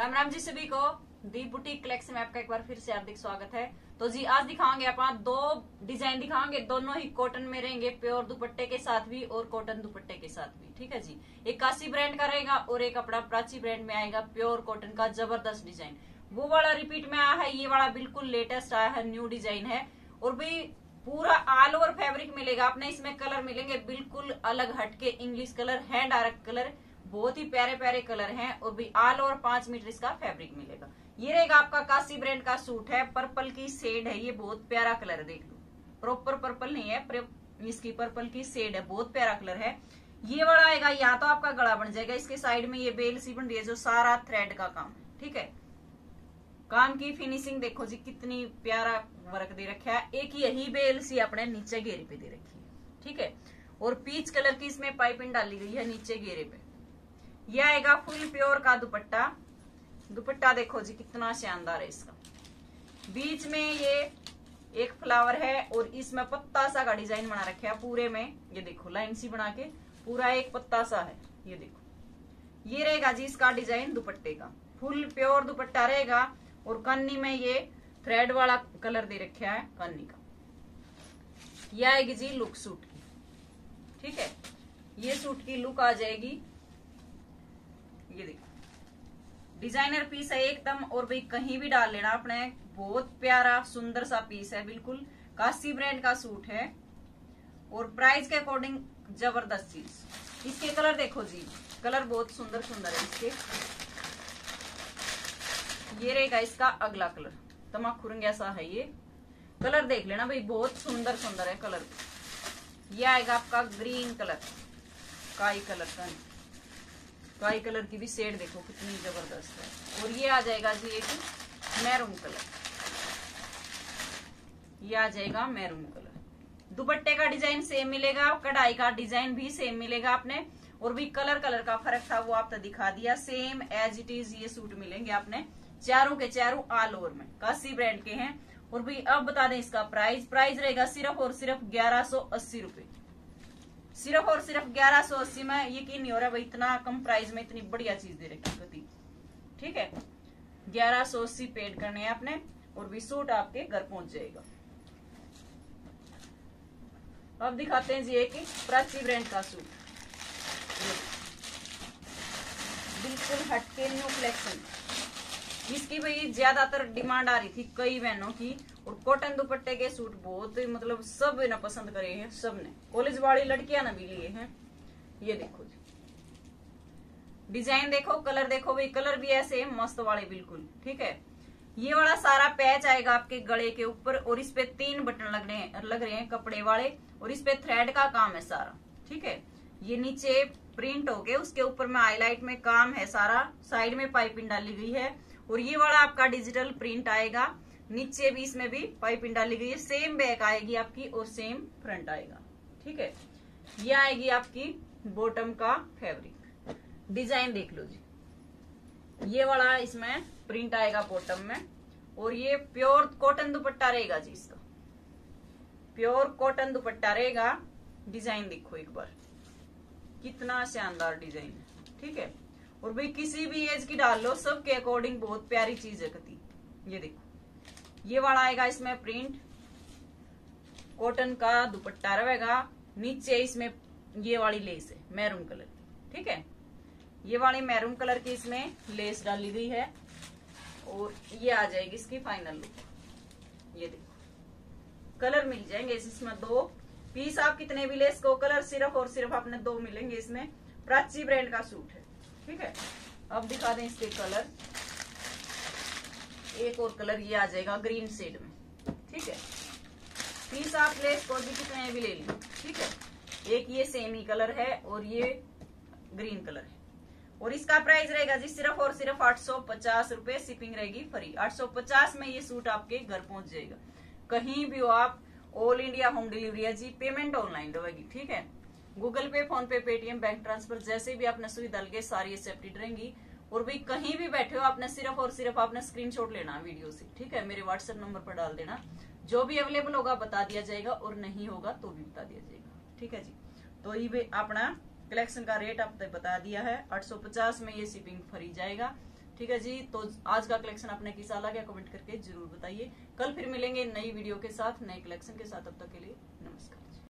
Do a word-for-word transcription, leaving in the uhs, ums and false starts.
राम राम जी सभी को। दीप boutique collection में आपका एक बार फिर से हार्दिक स्वागत है। तो जी आज दिखाएंगे अपना दो डिजाइन दिखाएंगे, दोनों ही कॉटन में रहेंगे, प्योर दुपट्टे के साथ भी और कॉटन दुपट्टे के साथ भी। ठीक है जी, एक काशी ब्रांड का रहेगा और एक अपना प्राची ब्रांड में आएगा प्योर कॉटन का जबरदस्त डिजाइन। वो वाला रिपीट में आया है, ये वाला बिल्कुल लेटेस्ट आया है, न्यू डिजाइन है और भी पूरा ऑल ओवर फैब्रिक मिलेगा आपने। इसमें कलर मिलेंगे बिल्कुल अलग हटके, इंग्लिश कलर है, डार्क कलर, बहुत ही प्यारे प्यारे कलर हैं और भी ऑल ओवर पांच मीटर इसका फैब्रिक मिलेगा। ये रहेगा आपका काशी ब्रांड का सूट है, पर्पल की शेड है, ये बहुत प्यारा कलर है, देख लो प्रॉपर पर्पल नहीं है, इसकी पर्पल की शेड है, बहुत प्यारा कलर है। ये वाला आएगा, यहाँ तो आपका गला बन जाएगा, इसके साइड में ये बेल सी बन रही है जो सारा थ्रेड का काम है। ठीक है, काम की फिनिशिंग देखो जी कितनी प्यारा वर्क दे रखा है। एक यही बेल सी अपने नीचे घेरे पे दे रखी है। ठीक है, और पीच कलर की इसमें पाइपिंग डाली गई है नीचे घेरे पे। यह आएगा फुल प्योर का दुपट्टा। दुपट्टा देखो जी कितना शानदार है इसका, बीच में ये एक फ्लावर है और इसमें पत्ता सा का डिजाइन बना रखा है पूरे में। ये देखो लाइन सी बना के पूरा एक पत्ता सा है, ये देखो। ये रहेगा जी इसका डिजाइन दुपट्टे का, फुल प्योर दुपट्टा रहेगा और कन्नी में ये थ्रेड वाला कलर दे रखा है कन्नी का। यह आएगी जी लुक सूट की। ठीक है, ये सूट की लुक आ जाएगी। ये देखो डिजाइनर पीस है एकदम, और भाई कहीं भी डाल लेना अपने, बहुत प्यारा सुंदर सा पीस है, बिल्कुल काशी ब्रांड का सूट है और प्राइस के अकॉर्डिंग जबरदस्त चीज। इसके कलर देखो जी, कलर बहुत सुंदर सुंदर है इसके। ये रहेगा इसका अगला कलर, तमाकू रंग ऐसा है ये कलर, देख लेना भाई बहुत सुंदर सुंदर है कलर। ये आएगा आपका ग्रीन कलर, काई कलर का, काई कलर की भी शेड देखो कितनी जबरदस्त है। और ये आ जाएगा जी एक मैरून कलर, ये आ जाएगा मैरून कलर। दुपट्टे का डिजाइन सेम मिलेगा, कढ़ाई का डिजाइन भी सेम मिलेगा आपने, और भी कलर कलर का फर्क था वो आप तो दिखा दिया, सेम एज इट इज ये सूट मिलेंगे आपने चारों के चारों ऑल ओवर में, काशी ब्रांड के हैं। और भी अब बता दें इसका प्राइस, प्राइस रहेगा सिर्फ और सिर्फ ग्यारह सौ अस्सी रुपए, सिर्फ और सिर्फ ग्यारह सौ अस्सी में। यकीन नहीं हो रहा भाई इतना कम प्राइस में इतनी बढ़िया चीज दे रखी गति। ठीक है, ग्यारह सौ अस्सी पेड करने हैं आपने और भी सूट आपके घर पहुंच जाएगा। अब दिखाते हैं जी एक प्राची ब्रांड का सूट, बिल्कुल हटके न्यू कलेक्शन। इसकी भाई ज्यादातर डिमांड आ रही थी कई बहनों की, और कॉटन दुपट्टे के सूट बहुत मतलब सब ने पसंद करे हैं, सब ने, कॉलेज वाली लड़कियां ने भी लिए हैं। ये देखो जी डिजाइन देखो, कलर देखो भाई, कलर भी ऐसे मस्त वाले बिल्कुल। ठीक है, ये वाला सारा पैच आएगा आपके गले के ऊपर और इस पे तीन बटन लग रहे हैं लग रहे हैं कपड़े वाले, और इस पे थ्रेड का काम है सारा। ठीक है, ये नीचे प्रिंट हो गए, उसके ऊपर में हाईलाइट में काम है सारा, साइड में पाइपिंग डाली गई है। और ये वाला आपका डिजिटल प्रिंट आएगा, नीचे भी इसमें भी पाइपिंग डाली गई है, सेम बैक आएगी आपकी और सेम फ्रंट आएगा। ठीक है, ये आएगी आपकी बॉटम का फैब्रिक, डिजाइन देख लो जी, ये वाला इसमें प्रिंट आएगा बॉटम में, और ये प्योर कॉटन दुपट्टा रहेगा जी इसका, प्योर कॉटन दुपट्टा रहेगा। डिजाइन देखो एक बार कितना शानदार डिजाइन है। ठीक है, और भाई किसी भी एज की डाल लो, सबके अकॉर्डिंग बहुत प्यारी चीज है कती। ये देखो ये वाला आएगा इसमें प्रिंट, कॉटन का दुपट्टा रहेगा, नीचे इसमें ये वाली लेस है मैरून कलर। ठीक है, ये वाली मैरून कलर की इसमें लेस डाली गई है और ये आ जाएगी इसकी फाइनल लुक। ये देखो कलर मिल जाएंगे इसमें दो पीस, आप कितने भी लेस को कलर सिर्फ और सिर्फ आपने दो मिलेंगे इसमें। प्राची ब्रांड का सूट है। ठीक है, अब दिखा दें इसके कलर, एक और कलर ये आ जाएगा ग्रीन शेड में। ठीक है, पीस आप लेस को भी कितने भी ले लें। ठीक है, एक ये सेमी कलर है और ये ग्रीन कलर है, और इसका प्राइस रहेगा जी सिर्फ और सिर्फ आठ सौ पचास रुपए, शिपिंग रहेगी फ्री। आठ सौ पचास में ये सूट आपके घर पहुंच जाएगा, कहीं भी हो आप, ऑल इंडिया होम डिलीवरी है जी, पेमेंट ऑनलाइन रहेगी। ठीक है, गूगल पे, फोन पे, पेटीएम, बैंक ट्रांसफर जैसे भी आपने सुविधा लगे सारी एक्सेप्टेड रहेंगी। और भी कहीं भी बैठे हो आपने सिर्फ और सिर्फ आपने स्क्रीनशॉट लेना वीडियो से। ठीक है, मेरे व्हाट्सएप नंबर पर डाल देना, जो भी अवेलेबल होगा बता दिया जाएगा और नहीं होगा तो भी बता दिया जाएगा। ठीक है जी, तो ये अपना कलेक्शन का रेट आपने बता दिया है, आठ सौ पचास में ये शिपिंग फ्री जाएगा। ठीक है जी। तो आज का कलेक्शन आपने कैसा लगा कमेंट करके जरूर बताइए। कल फिर मिलेंगे नई वीडियो के साथ, नए कलेक्शन के साथ। तब तक के लिए नमस्कार।